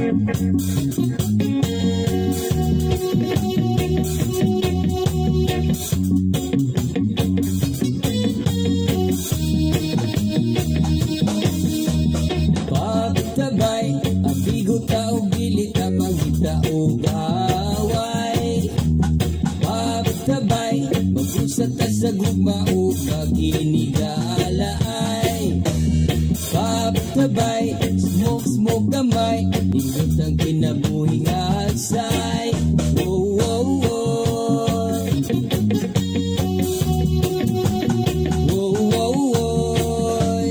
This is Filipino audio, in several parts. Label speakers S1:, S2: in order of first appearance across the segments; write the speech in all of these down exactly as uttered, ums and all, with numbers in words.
S1: Pagtabay, abigo tao gili ka mangita o gaway. Pagtabay, mag-usat ka sa gugma o pag-inigalaay. Pagtabay, smoke-smoke gamay, indot ang kinabuhi nga agsay. Oh, oh, oh. Oh, oh, oh.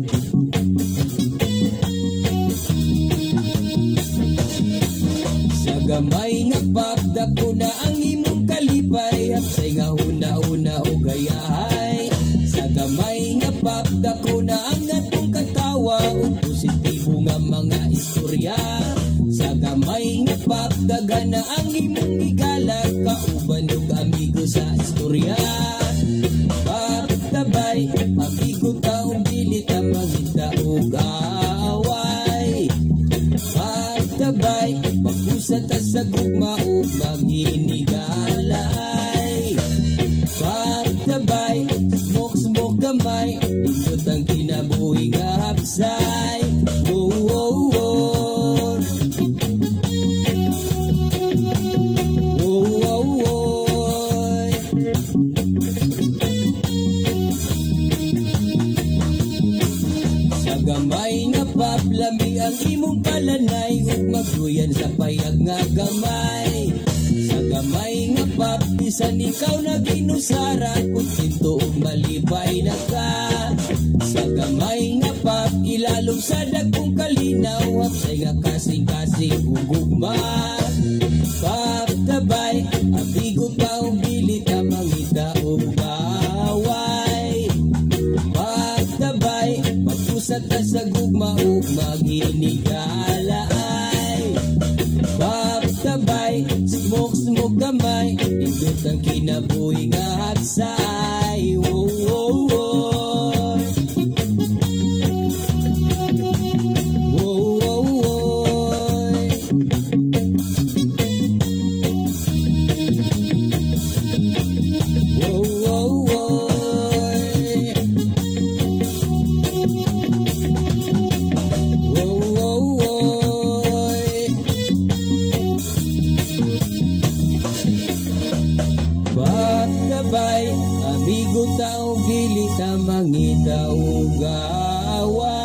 S1: Sa gamay nga pagda ko na ang imong kalipay, hapsay nga huna-una o gayahay. Sa gamay nga pagda ko na ang atong katawa o positibo nga mga istorya. Sa gamay nga pagdaga na ang imong igalag, kauban og amigo sa istorya. Pagtabay, amigo taong dili ta mangita og away. Pagtabay, pag-usat ta sa gugma o maginigalay. Pagtabay, smoke-smoke gamay, indot ang kinabuhi nga hapsay. Oh, oh, oh. Oh, oh, oh. Sa gamay nga paplami ang imong palanay, ug magduyan sa payag nga gamay. Sa gamay nga pap, bisan ikaw na ginusara, kung tinto og malibay na ka. Sa gamay nga pap, ilalong sa dagkong kalinaw, hapsay nga kasing-kasing ugugma. Pagtabay, abigo taong dili ka mangita o baway. Pagtabay, mag-usat ka sa gugma o maginigalay. Pagtabay, smoke-smoke gamay, indot ang kinabuhi nga hagsay. Oh, oh, oh. Oh, oh, oh. Oh, oh, oh. Oh, oh, oh. Pagtabay, amigo tao gili ta mangita o gawa.